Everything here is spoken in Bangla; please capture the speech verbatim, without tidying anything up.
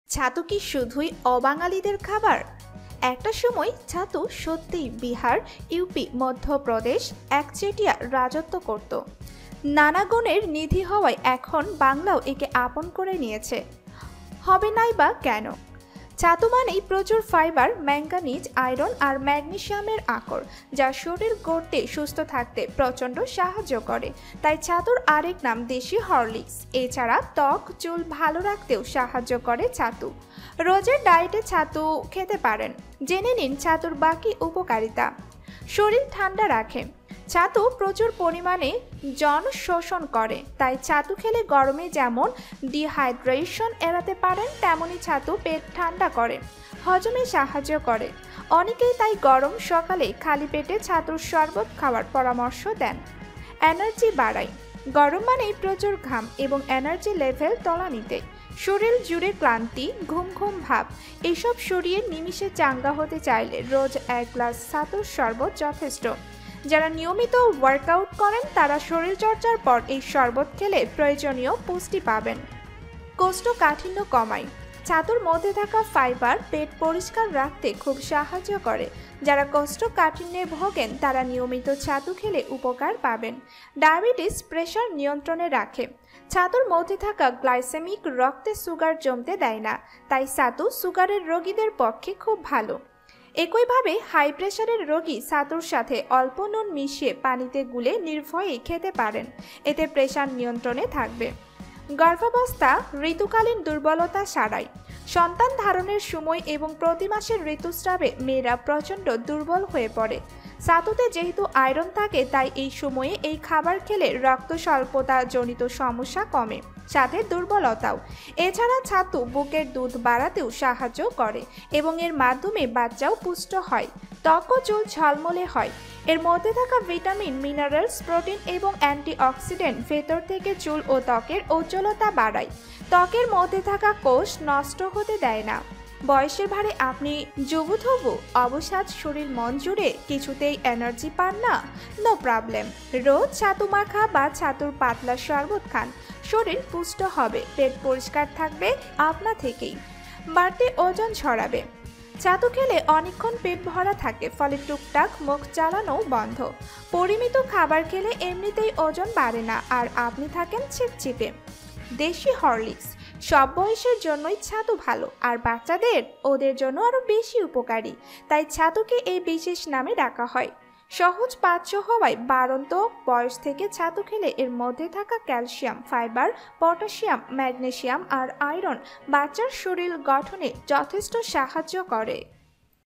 ছাতু কি শুধুই অবাঙালিদের খাবার? একটা সময় ছাতু সত্যিই বিহার, ইউপি, মধ্যপ্রদেশ একচেটিয়া রাজত্ব করত। নানা গুণের নিধি হওয়ায় এখন বাংলাও একে আপন করে নিয়েছে। হবে নাই বা কেন? ছাতু মানেই প্রচুর ফাইবার, ম্যাঙ্গানিজ, আয়রন আর ম্যাগনেসিয়ামের আকর, যা শরীর গড়তে, সুস্থ থাকতে প্রচণ্ড সাহায্য করে। তাই ছাতুর আরেক নাম দেশি হরলিক্স। এছাড়া ত্বক, চুল ভালো রাখতেও সাহায্য করে ছাতু। রোজের ডায়েটে ছাতু খেতে পারেন। জেনে নিন ছাতুর বাকি উপকারিতা। শরীর ঠান্ডা রাখে। ছাতু প্রচুর পরিমাণে জন শোষণ করে, তাই ছাতু খেলে গরমে যেমন ডিহাইড্রেশন এড়াতে পারেন, তেমনি ছাতু পেট ঠান্ডা করে, হজমে সাহায্য করে। অনেকেই তাই গরম সকালে খালি পেটে ছাতুর শরবত খাওয়ার পরামর্শ দেন। এনার্জি বাড়ায়। গরম মানেই প্রচুর ঘাম এবং এনার্জি লেভেল তলানিতে। শরীর জুড়ে ক্লান্তি, ঘুম ঘুম ভাব এসব সরিয়ে নিমিষে চাঙ্গা হতে চাইলে রোজ এক গ্লাস ছাতুর শরবত যথেষ্ট। যারা নিয়মিত ওয়ার্কআউট করেন তারা শরীরচর্চার পর এই শরবত খেলে প্রয়োজনীয় পুষ্টি পাবেন। কোষ্ঠকাঠিন্য কমায়। ছাতুর মধ্যে থাকা ফাইবার পেট পরিষ্কার রাখতে খুব সাহায্য করে। যারা কোষ্ঠকাঠিন্যে ভোগেন তারা নিয়মিত ছাতু খেলে উপকার পাবেন। ডায়াবেটিস, প্রেশার নিয়ন্ত্রণে রাখে। ছাতুর মধ্যে থাকা গ্লাইসেমিক রক্তে সুগার জমতে দেয় না, তাই ছাতু সুগারের রোগীদের পক্ষে খুব ভালো। একইভাবে হাই প্রেশারের রোগী ছাতুর সাথে অল্প নুন মিশিয়ে পানিতে গুলে নির্ভয়ে খেতে পারেন। এতে প্রেশার নিয়ন্ত্রণে থাকবে। গর্ভাবস্থা, ঋতুকালীন দুর্বলতা সারায়। সন্তান ধারণের সময় এবং প্রতি মাসের ঋতুস্রাবে মেয়েরা প্রচণ্ড দুর্বল হয়ে পড়ে। ছাতুতে যেহেতু আয়রন থাকে, তাই এই সময়ে এই খাবার খেলে রক্ত স্বল্পতা জনিত সমস্যা কমে, সাথে দুর্বলতাও। এছাড়া ছাতু বুকের দুধ বাড়াতেও সাহায্য করে এবং এর মাধ্যমে বাচ্চাও পুষ্ট হয়। ত্বক ও চুল ঝলমলে হয়। এর মধ্যে থাকা ভিটামিন, মিনারেলস, প্রোটিন এবং অ্যান্টিঅক্সিডেন্ট ভেতর থেকে চুল ও ত্বকের উজ্জ্বলতা বাড়ায়। ত্বকের মধ্যে থাকা কোষ নষ্ট হতে দেয় না। বয়সের ভারে আপনি জবুথবু, অবসাদ, শরীর মন জুড়ে কিছুতেই এনার্জি পান না? No problem. রোজ ছাতু মাখা বা ছাতুর পাতলা শরবত খান। শরীর পুষ্ট হবে, পেট পরিষ্কার থাকবে আপনা থেকেই। বাড়তি ওজন ছড়াবে। ছাতু খেলে অনেকক্ষণ পেট ভরা থাকে, ফলে টুকটাক মুখ চালানো বন্ধ। পরিমিত খাবার খেলে এমনিতেই ওজন বাড়ে না, আর আপনি থাকেন চিপচিপে। দেশি হরলিক্স। সব বয়সের জন্যই ছাতু ভালো, আর বাচ্চাদের ওদের জন্য আরও বেশি উপকারী, তাই ছাতুকে এই বিশেষ নামে ডাকা হয়। সহজ পাচ্য হওয়ায় বাড়ন্ত বয়স থেকে ছাতু খেলে এর মধ্যে থাকা ক্যালসিয়াম, ফাইবার, পটাশিয়াম, ম্যাগনেসিয়াম আর আয়রন বাচ্চার শরীর গঠনে যথেষ্ট সাহায্য করে।